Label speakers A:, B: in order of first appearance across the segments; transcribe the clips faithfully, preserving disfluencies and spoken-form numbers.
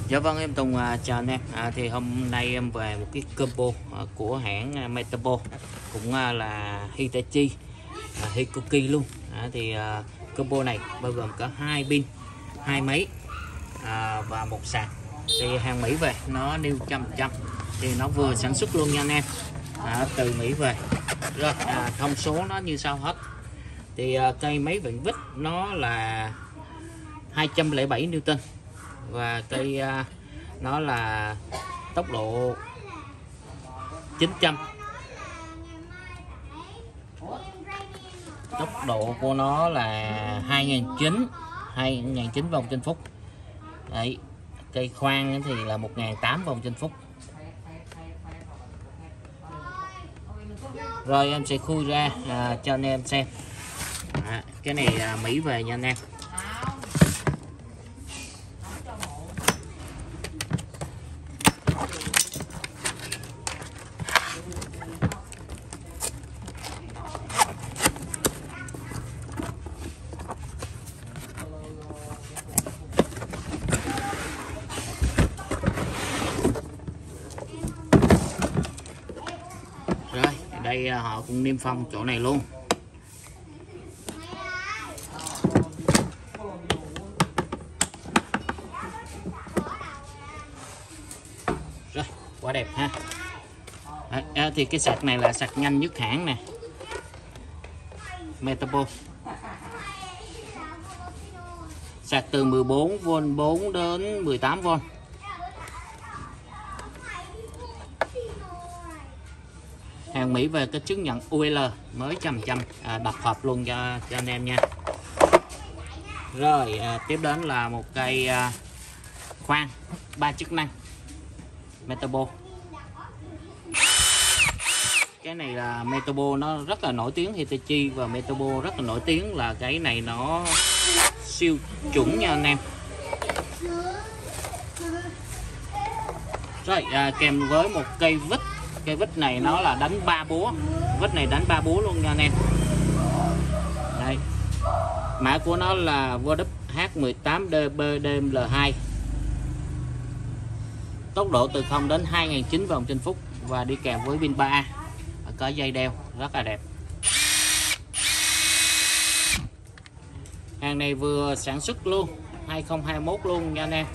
A: Dạ vâng, em Tùng à, chào anh em. À, thì hôm nay em về một cái combo à, của hãng à, Metabo, cũng à, là Hitachi à, Hikoki luôn. À, thì à, combo này bao gồm có hai pin, hai máy à, và một sạc. Thì hàng Mỹ về nó nêu trăm trăm, thì nó vừa sản xuất luôn nha anh em, à, từ Mỹ về. Rồi à, thông số nó như sau hết. Thì à, cây máy vặn vít nó là hai trăm lẻ bảy Newton, và cây uh, nó là tốc độ chín trăm, tốc độ của nó là hai nghìn chín trăm hai nghìn chín trăm vòng trên phút. Đấy, cây khoan thì là một nghìn tám trăm vòng trên phút. Rồi em sẽ khui ra à, cho anh em xem. À, cái này à, Mỹ về nha anh em. Rồi đây họ cũng niêm phong chỗ này luôn. Rồi quá đẹp ha. Đấy, thì cái sạc này là sạc nhanh nhất hãng nè, Metabo. Sạc từ mười bốn vôn bốn đến mười tám vôn. Hàng Mỹ về cái chứng nhận u lờ mới trăm trăm, à, đập hộp luôn cho, cho anh em nha. Rồi à, tiếp đến là một cây à, khoan ba chức năng Metabo. Cái này là Metabo nó rất là nổi tiếng, Hitachi và Metabo rất là nổi tiếng là cái này nó siêu chuẩn nha anh em. Rồi à, kèm với một cây vít. Cây vít này nó là đánh ba búa, vít này đánh ba búa luôn nha anh em. Đây, mã của nó là vê kép H mười tám D B D M L hai, tốc độ từ không đến hai nghìn chín trăm vòng trên phút, và đi kèm với pin ba A, có dây đeo rất là đẹp. Hàng này vừa sản xuất luôn hai không hai mốt luôn nha anh em.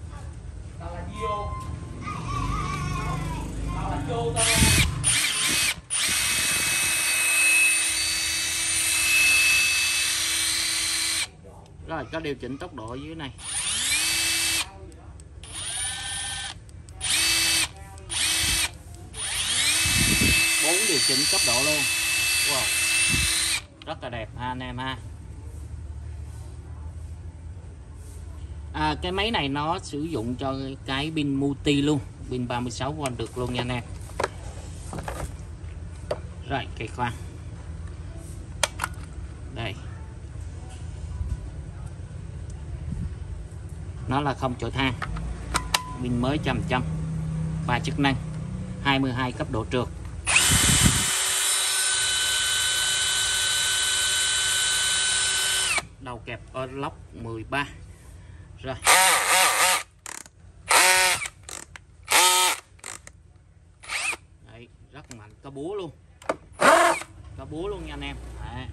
A: Rồi có điều chỉnh tốc độ ở dưới này. Bốn điều chỉnh cấp độ luôn. Wow, rất là đẹp ha anh em ha. À, cái máy này nó sử dụng cho cái pin multi luôn, pin ba mươi sáu vôn được luôn nha anh em. Rồi cây khoan đây, nó là không chổi than, pin mới trăm trăm, ba chức năng, hai mươi hai cấp độ trượt. Đầu kẹp lock mười ba. Rồi đấy, rất mạnh, có búa luôn, có búa luôn nha anh em. Đấy.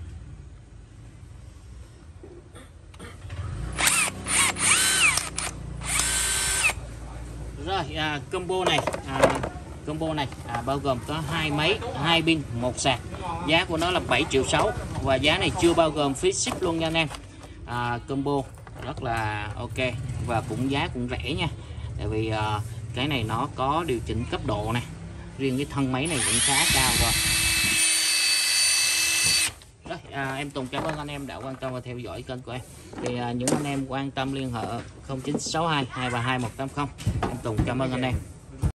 A: Rồi à, combo này à, combo này à, bao gồm có hai máy, hai pin, một sạc. Giá của nó là bảy triệu sáu, và giá này chưa bao gồm phí ship luôn nha anh em. À, combo rất là ok, và cũng giá cũng rẻ nha, tại vì uh, cái này nó có điều chỉnh cấp độ này, riêng cái thân máy này cũng khá cao rồi. Rồi à, em Tùng cảm ơn anh em đã quan tâm và theo dõi kênh của em. Thì uh, những anh em quan tâm liên hệ không chín sáu hai hai ba hai một tám không. Em Tùng cảm ơn anh em.